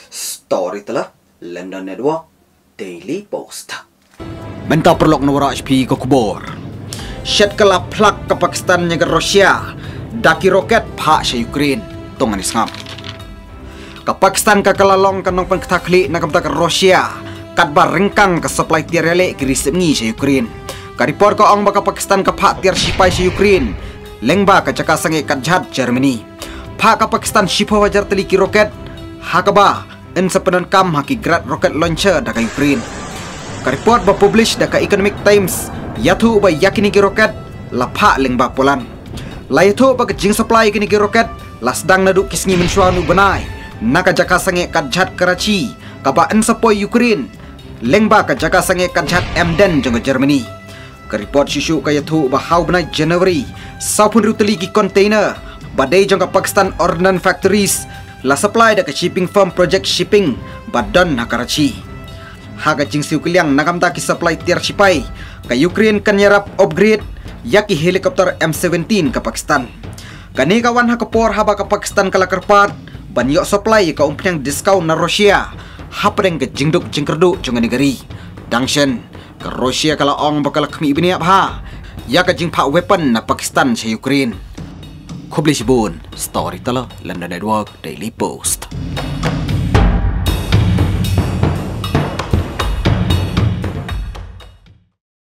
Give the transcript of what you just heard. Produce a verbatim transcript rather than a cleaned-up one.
Storyteller London Network Daily Post. Mentah perlok nawara H P ke kubur. Syed kala plak ke Pakistan ke Rusia. Daki roket pak sa Ukraine. Tongan isngap. Ke Pakistan ke kalalong kanong pengketakli na kamta ke Rusia. Katba rengkang ke supply tiar elek ke risipngi sa Ukraine. Ka report ko ang baka Pakistan ke pak tiar sipay sa Ukraine. Lengba ke caka sangi katjhat Germany. Pak ke Pakistan sipa wajar teliki roket. Hakaba en sepenan kam haki grad rocket launcher daka Ukraine. Ka report ba publish daka Economic Times yatu ba yakini ki roket lapha lengba polan. Layatu ba jing supply kini ki roket lasdang nadu kisngi mensuanu benai. Naka jaka sange katjhat Karachi kaba en sapoi Ukraine. Lengba ka jaka sange katjhat Emden jong Germany. Ka report shishu ka yatu ba hau benai January sapun ruteli ki container badai jong Pakistan Ordnance Factories la supply daka shipping firm Project Shipping badan na Karachi. Haga jing siu kiliang nagamta ki supply tiar sipai ka Ukraine kan yarap upgrade yaki helikopter M seventeen ka Pakistan. Kani kawan ha kapor haba ka Pakistan kala kerpat banyo supply ka umpiang discount na Rusia hapreng ke jingduk jingkerdu jong negeri. Dangshen ka Rusia kala ong bakal kami ibni abha ya ka jing pa weapon na Pakistan sa Ukraine. Kubli sibun Storyteller London Network Daily Post.